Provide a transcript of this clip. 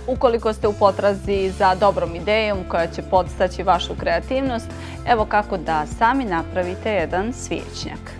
Ukoliko ste u potrazi za dobrom idejom koja će podstaći vašu kreativnost, evo kako da sami napravite jedan svijećnjak.